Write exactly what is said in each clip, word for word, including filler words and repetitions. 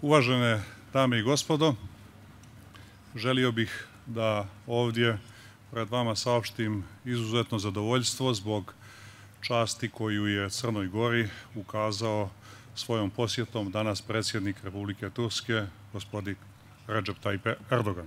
Uvažene dame i gospodo, želio bih da ovdje pred vama saopštim izuzetno zadovoljstvo zbog časti koju je Crnoj Gori ukazao svojom posjetom danas predsjednik Republike Turske, gospodin Recep Tayyip Erdogan.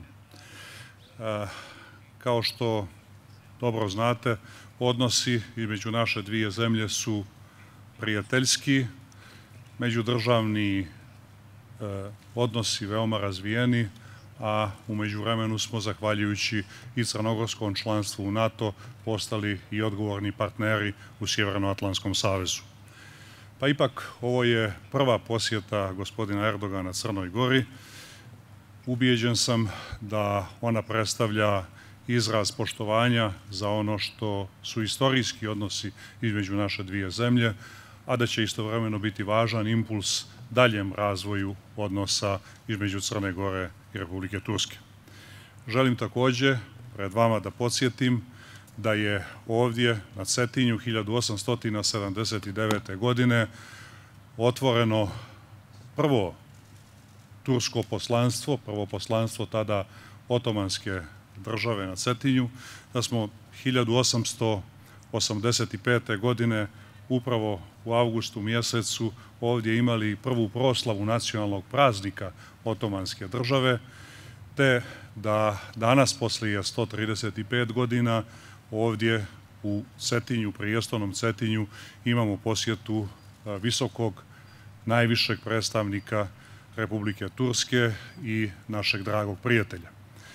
Kao što dobro znate, odnosi između naše dvije zemlje su prijateljski, međudržavni odnosi veoma razvijeni, a u međuvremenu smo, zahvaljujući i crnogorskom članstvu u NATO, postali i odgovorni partneri u Sjevernoatlantskom savezu. Pa ipak, ovo je prva posjeta gospodina Erdogana Crnoj Gori. Ubijeđen sam da ona predstavlja izraz poštovanja za ono što su istorijski odnosi između naše dvije zemlje, a da će istovremeno biti važan impuls daljem razvoju odnosa između Crne Gore i Republike Turske. Želim također pred vama da podsjetim da je ovdje na Cetinju hiljadu osamsto sedamdeset devete. godine otvoreno prvo tursko poslanstvo, prvo poslanstvo tada Otomanske države na Cetinju, da smo hiljadu osamsto osamdeset pete. godine upravo u avgustu mjesecu ovdje imali prvu proslavu nacionalnog praznika Otomanske države, te da danas, poslije sto trideset pet godina, ovdje u Cetinju, prijestolnom Cetinju, imamo posjetu visokog, najvišeg predstavnika Republike Turske i našeg dragog prijatelja.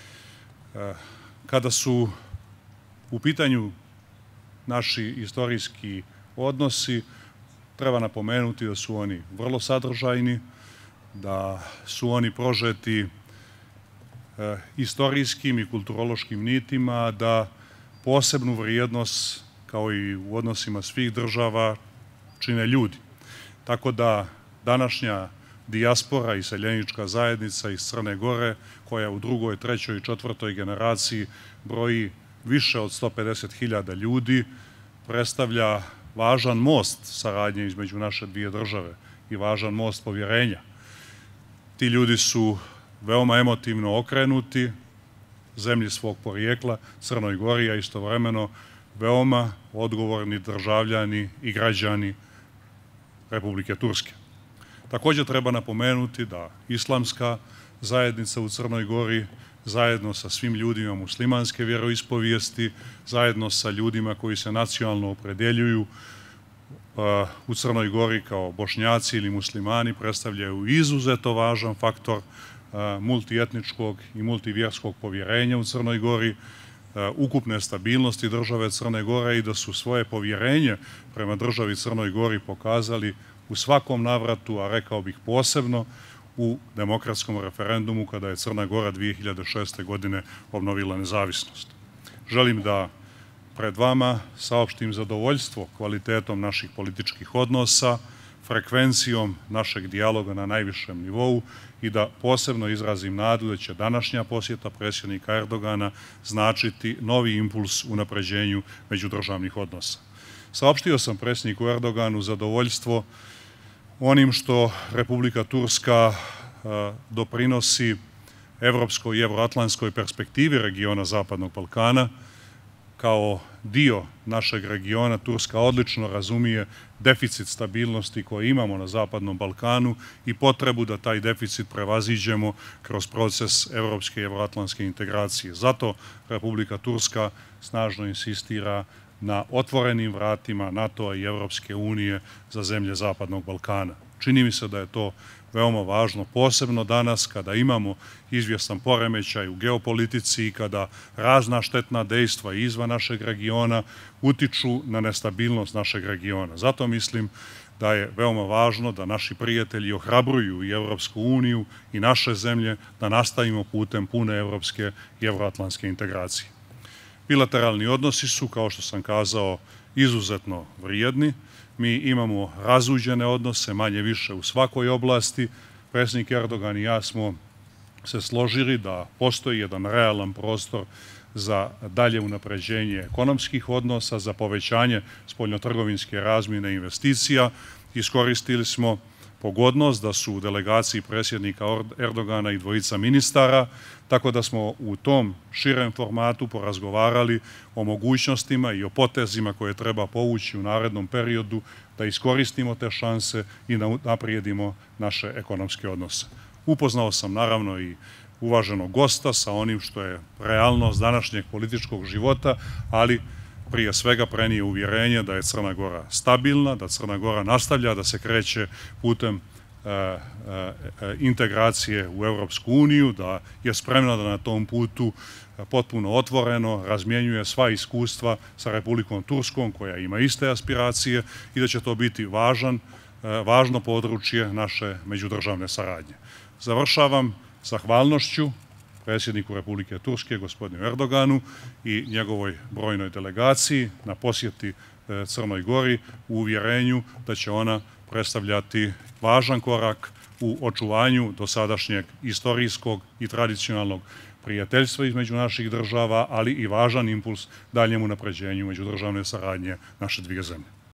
Kada su u pitanju naši istorijski odnosi, treba napomenuti da su oni vrlo sadržajni, da su oni prožeti e, istorijskim i kulturološkim nitima, da posebnu vrijednost, kao i u odnosima svih država, čine ljudi. Tako da današnja dijaspora i seljenička zajednica iz Crne Gore, koja u drugoj, trećoj i četvrtoj generaciji broji više od sto pedeset hiljada ljudi, predstavlja važan most saradnje između naše dvije države i važan most povjerenja. Ti ljudi su veoma emotivno okrenuti zemlji svog porijekla, Crnoj Gori, a istovremeno veoma odgovorni državljani i građani Republike Turske. Također treba napomenuti da islamska zajednica u Crnoj Gori, zajedno sa svim ljudima muslimanske vjeroispovijesti, zajedno sa ljudima koji se nacionalno opredjeljuju u Crnoj Gori kao Bošnjaci ili muslimani, predstavljaju izuzetno važan faktor multietničkog i multivjerskog povjerenja u Crnoj Gori, ukupne stabilnosti države Crne Gore i da su svoje povjerenje prema državi Crnoj Gori pokazali u svakom navratu, a rekao bih posebno u demokratskom referendumu kada je Crna Gora dvije hiljade šeste. godine obnovila nezavisnost. Želim da pred vama saopštim zadovoljstvo kvalitetom naših političkih odnosa, frekvencijom našeg dijaloga na najvišem nivou i da posebno izrazim nadu da će današnja posjeta predsjednika Erdogana značiti novi impuls u unapređenju međudržavnih odnosa. Saopštio sam predsjedniku Erdoganu zadovoljstvo onim što Republika Turska doprinosi evropskoj i evroatlantskoj perspektivi regiona Zapadnog Balkana. Kao dio našeg regiona Turska odlično razumije deficit stabilnosti koji imamo na Zapadnom Balkanu i potrebu da taj deficit prevaziđemo kroz proces evropske i evroatlantske integracije. Zato Republika Turska snažno insistira na otvorenim vratima NATO-a i Evropske unije za zemlje Zapadnog Balkana. Čini mi se da je to veoma važno, posebno danas kada imamo izvjestan poremećaj u geopolitici i kada razna štetna dejstva izvan našeg regiona utiču na nestabilnost našeg regiona. Zato mislim da je veoma važno da naši prijatelji ohrabruju i Evropsku uniju i naše zemlje da nastavimo putem pune evropske i evroatlantske integracije. Bilateralni odnosi su, kao što sam kazao, izuzetno vrijedni. Mi imamo razuđene odnose, manje više u svakoj oblasti. Predsjednik Erdogan i ja smo se složili da postoji jedan realan prostor za dalje unapređenje ekonomskih odnosa, za povećanje spoljnotrgovinske razmjene investicija. Iskoristili smo pogodnost da su u delegaciji predsjednika Erdogana i dvojica ministara, tako da smo u tom širem formatu porazgovarali o mogućnostima i o potezima koje treba povući u narednom periodu, da iskoristimo te šanse i da naprijedimo naše ekonomske odnose. Upoznao sam naravno i uvaženog gosta sa onim što je realnost današnjeg političkog života, ali prije svega prenije uvjerenje da je Crna Gora stabilna, da Crna Gora nastavlja da se kreće putem e, e, integracije u Europsku uniju, da je spremna da na tom putu potpuno otvoreno razmjenjuje sva iskustva sa Republikom Turskom, koja ima iste aspiracije, i da će to biti važan, e, važno područje naše međudržavne saradnje. Završavam zahvalnošću predsjedniku Republike Turske, gospodinu Erdoganu, i njegovoj brojnoj delegaciji na posjeti Crnoj Gori, u uvjerenju da će ona predstavljati važan korak u očuvanju dosadašnjeg istorijskog i tradicionalnog prijateljstva između naših država, ali i važan impuls daljem unapređenju međudržavne saradnje naše dvije zemlje.